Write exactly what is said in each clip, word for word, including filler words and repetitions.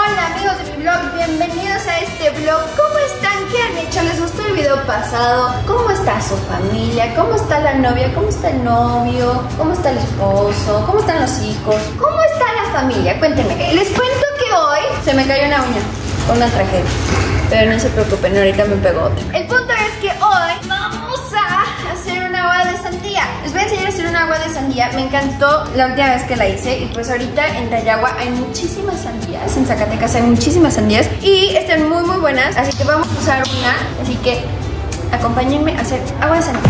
Hola amigos de mi blog, bienvenidos a este blog. ¿Cómo están? ¿Qué han hecho? ¿Les gustó el video pasado? ¿Cómo está su familia? ¿Cómo está la novia? ¿Cómo está el novio? ¿Cómo está el esposo? ¿Cómo están los hijos? ¿Cómo está la familia? Cuéntenme. Les cuento que hoy se me cayó una uña, una tragedia. Pero no se preocupen, ahorita me pego otra. El punto es que hoy vamos a hacer un agua de sandía. Les voy a enseñar a hacer un agua de sandía. Me encantó la última vez que la hice. Y pues ahorita en Tayagua hay muchísimas sandías. En Zacatecas hay muchísimas sandías y están muy muy buenas. Así que vamos a usar una. Así que acompáñenme a hacer agua de sandía.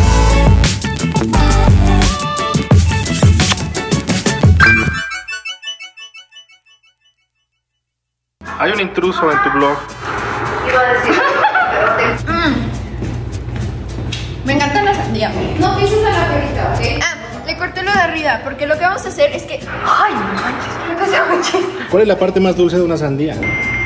Hay un intruso en tu blog. Iba a decir mm. Me encanta la sandía. No pises a la perrita, ¿ok? Ah, le corté lo de arriba, porque lo que vamos a hacer es que... ¡Ay, no manches! Me pasé muchísimo. ¿Cuál es la parte más dulce de una sandía?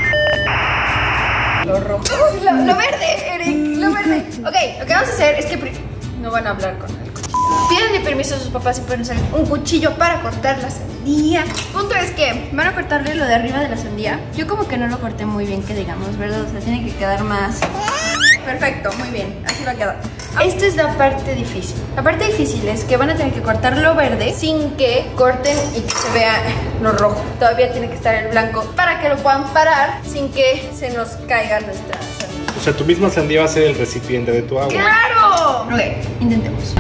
Lo rojo. Lo, lo verde, Eric, lo verde. Ok, lo que vamos a hacer es que... No van a hablar con él. Pídanle permiso a sus papás y pueden usar un cuchillo para cortar la sandía. Punto es que van a cortarle lo de arriba de la sandía. Yo como que no lo corté muy bien, que digamos, ¿verdad? O sea, tiene que quedar más... Perfecto, muy bien, así va a quedar. Esta es la parte difícil. La parte difícil es que van a tener que cortar lo verde sin que corten y que se vea lo rojo. Todavía tiene que estar el blanco para que lo puedan parar sin que se nos caiga nuestra sandía. O sea, tu misma sandía va a ser el recipiente de tu agua. ¡Claro! Ok, intentemos.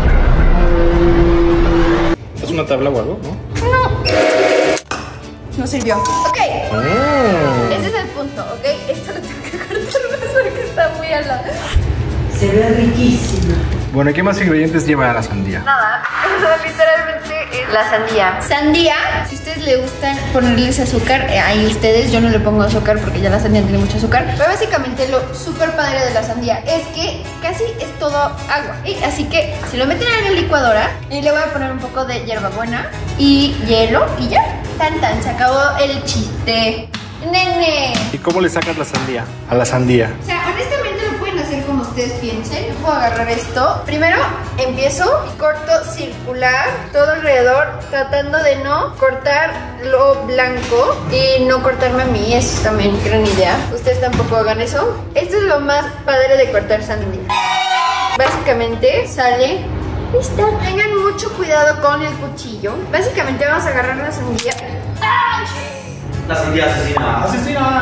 ¿Es una tabla o algo, no? No. No sirvió. Ok. Oh. Ese es el punto, ¿ok? Esto lo tengo que cortar más porque está muy al lado. Se ve riquísima. Bueno, ¿y qué más ingredientes lleva la sandía? Nada, eso literalmente es la sandía. Sandía, si a ustedes les gustan ponerles azúcar, eh, ahí ustedes, yo no le pongo azúcar porque ya la sandía tiene mucho azúcar. Pero básicamente lo súper padre de la sandía es que casi es todo agua. ¿Sí? Así que si lo meten en la licuadora, y le voy a poner un poco de hierbabuena y hielo y ya. Tan tan, se acabó el chiste. Nene. ¿Y cómo le sacas la sandía a la sandía? O sea, honestamente lo pueden hacer como ustedes piensen. Puedo agarrar esto. Primero empiezo y corto circular todo alrededor, tratando de no cortar lo blanco y no cortarme a mí. Eso es también gran idea. Ustedes tampoco hagan eso. Esto es lo más padre de cortar sandía. Básicamente sale lista. Tengan mucho cuidado con el cuchillo. Básicamente vamos a agarrar la sandía. ¡Ay! La sandía asesina. ¡Asesina!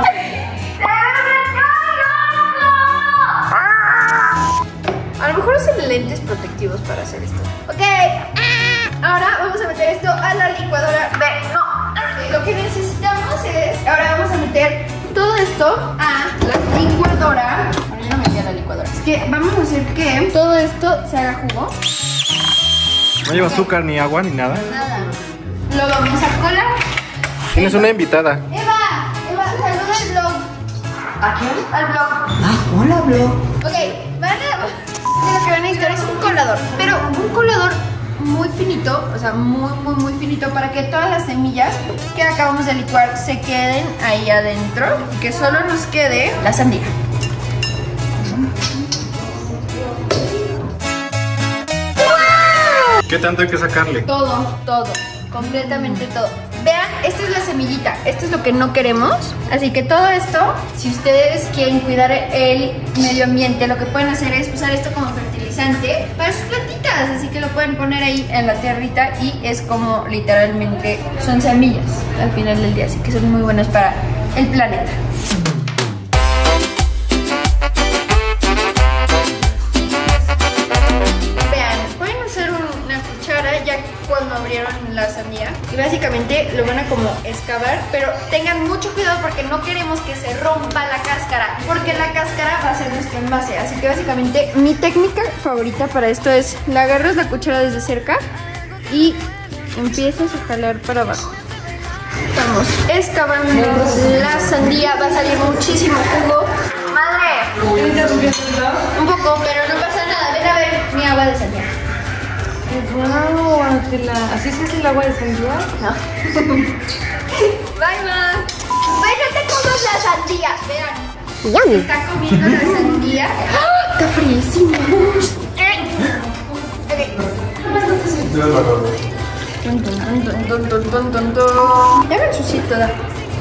A lo mejor usen lentes protectivos para hacer esto. Ok. Ahora vamos a meter esto a la licuadora. Ve, no. Lo que necesitamos es... Ahora vamos a meter todo esto a la licuadora. Bueno, yo no metí a la licuadora. Es que vamos a hacer que todo esto se haga jugo. No lleva azúcar, ni agua, ni nada. Nada. Lo vamos a colar. Tienes una invitada. Eva, Eva, saluda al blog. ¿A quién? Al blog. Ah, hola, blog. Ok, van a... Lo que van a necesitar es un colador, pero un colador muy finito, o sea, muy, muy, muy finito, para que todas las semillas que acabamos de licuar se queden ahí adentro y que solo nos quede la sandía. ¿Qué tanto hay que sacarle? Todo, todo, completamente todo. Vean, esta es la semillita, esto es lo que no queremos. Así que todo esto, si ustedes quieren cuidar el medio ambiente, lo que pueden hacer es usar esto como fertilizante para sus plantitas. Así que lo pueden poner ahí en la tierrita y es como literalmente son semillas al final del día. Así que son muy buenas para el planeta. Cuando abrieron la sandía y básicamente lo van a como excavar, pero tengan mucho cuidado porque no queremos que se rompa la cáscara, porque la cáscara va a ser nuestro envase. Así que básicamente mi técnica favorita para esto es la agarras la cuchara desde cerca y empiezas a jalar para abajo. Estamos excavando la sandía, va a salir muchísimo jugo. Madre, un poco, pero no pasa nada. Ven a ver mi agua de sandía. Wow, ¿así se hace el agua de sandía? No. Bye, ma. Bueno, te comas la sandía. Vean. Está comiendo la sandía. ¡Oh! Está frísimo. Ok. Ya me ensucié toda.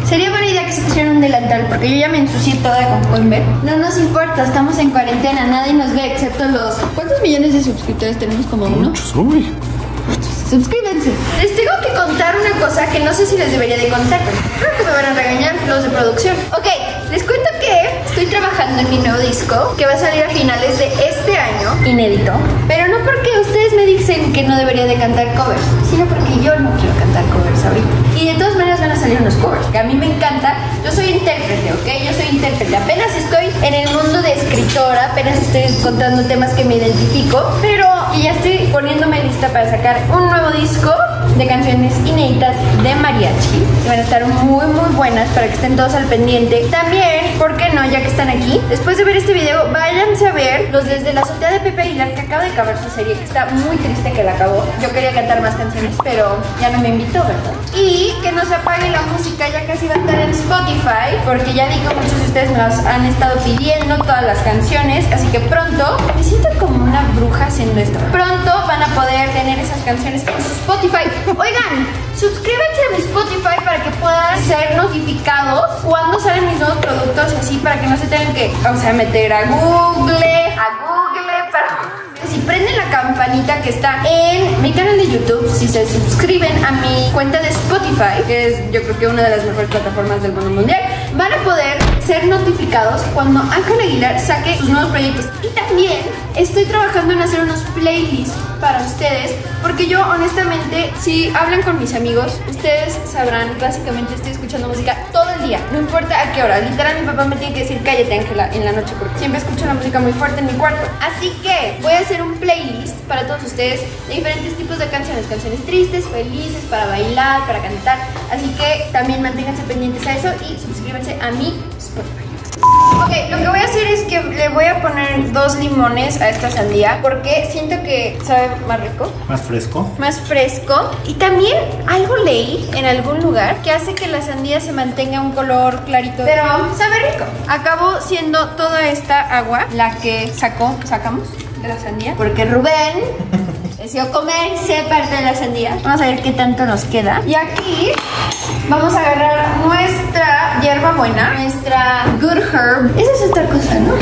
Sería buena idea que se pusieran un delantal porque yo ya me ensucié toda, como pueden ver. No nos importa, estamos en cuarentena, nadie nos ve excepto los... ¿Cuántos millones de suscriptores tenemos? Como uno. Muchos, uy. Suscríbanse. Les tengo que contar una cosa que no sé si les debería de contar, pero creo que me van a regañar los de producción. Ok, les cuento que estoy trabajando en mi nuevo disco que va a salir a finales de este año, inédito. Pero no porque ustedes me dicen que no debería de cantar covers, sino porque yo no quiero cantar covers ahorita. Y de todas maneras van a salir unos covers, que a mí me encanta. Yo soy intérprete, ¿ok? Yo soy intérprete. Apenas estoy en el mundo de escritora, apenas estoy encontrando temas que me identifico, pero ya estoy poniéndome lista para sacar un nuevo disco de canciones inéditas de mariachi. Y van a estar muy muy buenas para que estén todos al pendiente. También, ¿por qué no? Ya que están aquí, después de ver este video, váyanse a ver los Desde la azotea de Pepe Aguilar, que acaba de acabar su serie, que está muy triste que la acabó. Yo quería cantar más canciones, pero ya no me invitó, ¿verdad? Y que no se apague la música, ya casi va a estar en Spotify, porque ya vi que muchos de ustedes me las han estado pidiendo, todas las canciones, así que pronto, me siento como una bruja haciendo esto, pronto van a poder tener esas canciones en su Spotify. Oigan, suscríbanse a mi Spotify para que puedan ser notificados cuando salen mis nuevos productos y así, para que no se tengan que, o sea, meter a Google, a Google, para... Si prenden la campanita que está en mi canal de YouTube, si se suscriben a mi cuenta de Spotify, que es yo creo que una de las mejores plataformas del mundo mundial, van a poder ser notificados cuando Ángel Aguilar saque sus nuevos proyectos. Y también estoy trabajando en hacer unos playlists para ustedes, porque yo honestamente, si hablan con mis amigos, ustedes sabrán, básicamente estoy escuchando música todo el día, no importa a qué hora. Literal, mi papá me tiene que decir cállate, Ángela, en la noche, porque siempre escucho la música muy fuerte en mi cuarto. Así que voy a hacer un playlist para todos ustedes de diferentes tipos de canciones, canciones tristes, felices, para bailar, para cantar. Así que también manténganse pendientes a eso y suscríbanse a mi Spotify. Ok, lo que voy a hacer es que le voy a poner dos limones a esta sandía, porque siento que sabe más rico, Más fresco. más fresco. Y también algo leí en algún lugar que hace que la sandía se mantenga un color clarito, pero sabe rico. Acabó siendo toda esta agua la que sacó, sacamos de la sandía, porque Rubén decidió comerse parte de la sandía. Vamos a ver qué tanto nos queda. Y aquí vamos a agarrar nuestra hierba buena, nuestra good herb. Esa es otra cosa, ¿no?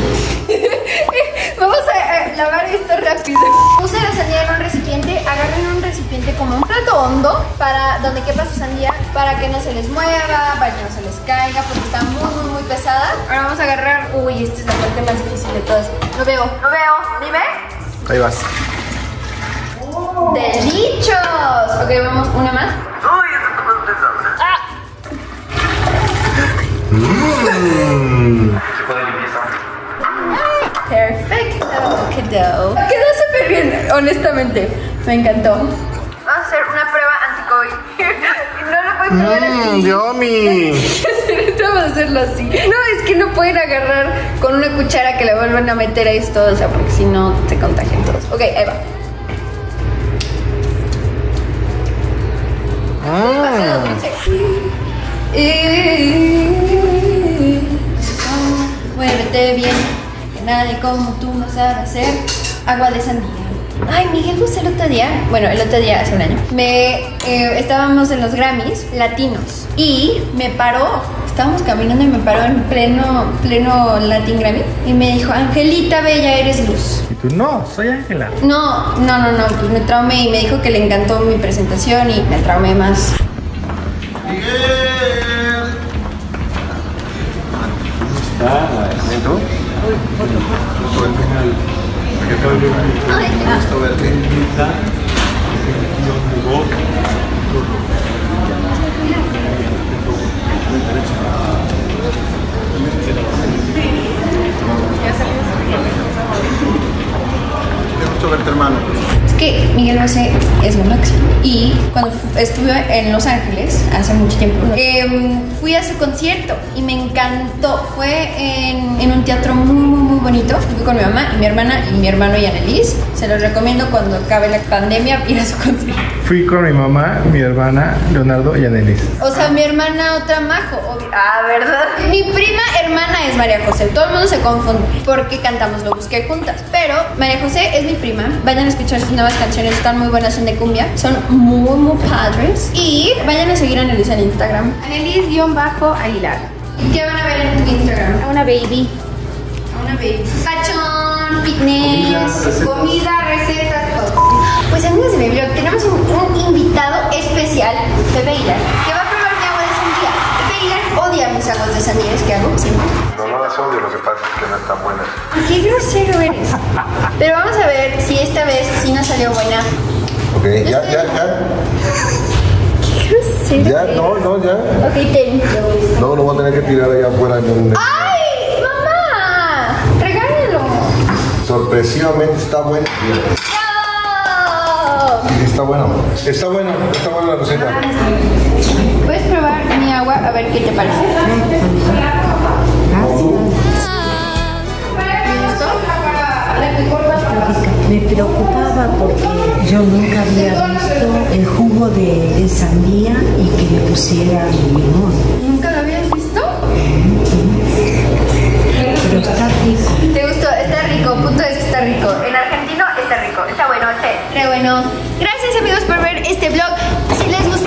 Vamos a, a lavar esto rápido. Puse la sandía en un recipiente. Agarren un recipiente como un plato hondo, para donde quepa su sandía, para que no se les mueva, para que no se les caiga, porque está muy muy muy pesada. Ahora vamos a agarrar. Uy, esta es la parte más difícil de todas. Lo veo, lo veo. ¿Dime? Ahí vas. ¡Delichos! Ok, vamos, una más. ¡Ah! Mmm. Perfecto, quedó. Quedó súper bien, honestamente. Me encantó. Vamos a hacer una prueba anti-COVID. No lo pueden probar así. Mmm, yummy. Vamos a hacerlo así. No, es que no pueden agarrar con una cuchara que le vuelvan a meter a esto, o sea, porque si no se contagian todos. Ok, ahí va. Mmm. Muévete bien, que nadie como tú no sabe hacer agua de sandía. Ay, Miguel Bosé el otro día, bueno, el otro día, hace un año, me, eh, estábamos en los Grammys latinos y me paró, estábamos caminando y me paró en pleno, pleno Latin Grammy y me dijo, Angelita bella, eres luz. Y tú, no, soy Ángela. No, no, no, no, pues me traumé y me dijo que le encantó mi presentación y me traumé más. Qué gusto verte, hermano. Es que Miguel Bosé es lo máximo. Y cuando estuve en Los Ángeles hace mucho tiempo, eh, fui a su concierto y me encantó. Fue en, en un teatro muy, muy, muy bonito. Fui con mi mamá y mi hermana y mi hermano y Annelies. Se los recomiendo cuando acabe la pandemia ir a su concierto. Fui con mi mamá, mi hermana, Leonardo y Annelies. O sea, mi hermana otra Majo. Ah, ¿verdad? Mi prima hermana es María José. Todo el mundo se confunde porque cantamos Lo Busqué juntas. Pero María José es mi prima. Vayan a escuchar sus nuevas canciones, están están muy buenas, son de cumbia. Son muy, muy padres. Y vayan a seguir a Annelies en Instagram. Annelies-Aguilar. ¿Y qué van a ver en tu Instagram? A una baby. A una baby. Pachón, fitness, comida, recetas, todo. Pues amigos de mi blog, tenemos un, un invitado especial, Pepe Hilar, que va a probar mi agua de sandía. Pepe Hilar odia mis aguas de sandía, es que hago siempre. No, no las odio, lo que pasa es que no están buenas. Qué grosero eres. Pero vamos a ver si esta vez sí nos salió buena. Ok, ya, ya, ya. Qué grosero. Ya, eres. no, no, ya. Ok, ten. No, lo voy a tener que tirar allá afuera en un... ¡Ay, mamá! Regáñalo. Sorpresivamente está buena. ¡No! Sí, está bueno. Está bueno, está buena la receta. Puedes probar mi agua a ver qué te parece. Me preocupaba porque yo nunca había visto el jugo de, de sandía y que le pusiera limón. ¿Nunca lo habías visto? Pero está rico. ¿Te gustó? Está rico, punto es que está rico. En argentino está rico, está bueno, sí. Re bueno. Gracias amigos por ver este vlog. Si les gustó,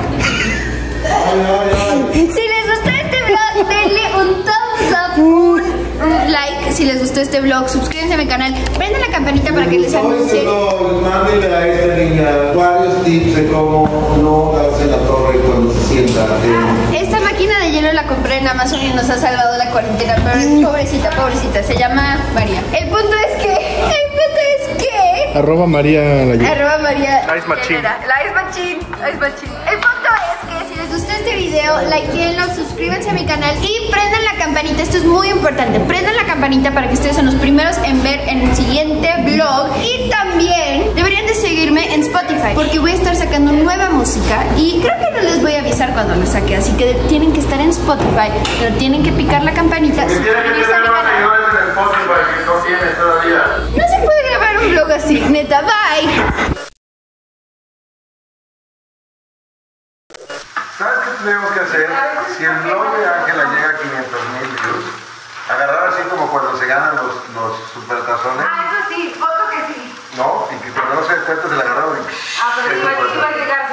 si les gustó este vlog, denle un thumbs up, un, un like. Si les gustó este vlog, suscríbanse a mi canal, prendan la campanita para que les anuncie. Mándenle a esta niña varios tips de cómo no darse la torre cuando se sienta. Esta máquina de hielo la compré en Amazon y nos ha salvado la cuarentena, pero pobrecita, pobrecita, se llama María. El punto es que, el punto es que... Arroba María la Arroba María Ice Machine. La Ice Machine, Ice Machine. El punto es que si les gustó este video, likeenlo, suscríbanse a mi canal y prendan la campanita. Esto es muy importante. Prendan la campanita para que ustedes sean los primeros en ver en el siguiente vlog. Y también deberían de seguirme en Spotify, porque voy a estar sacando nueva música y creo que no les voy a avisar cuando la saque. Así que tienen que estar en Spotify, pero tienen que picar la campanita. Tiene que suscribirse a tener mi más canal. seguidores en el Spotify que no tienes todavía. No se puede grabar un vlog así, neta, bye. ¿Sabes qué tenemos que hacer? Si el blog de Ángela llega a quinientos mil views, agarrar así como cuando se ganan los, los supertazones. Ah, eso sí, foto que sí. No, y que cuando no se dé cuenta se la agarraron y... Ah, pero se iba, fue. iba a llegar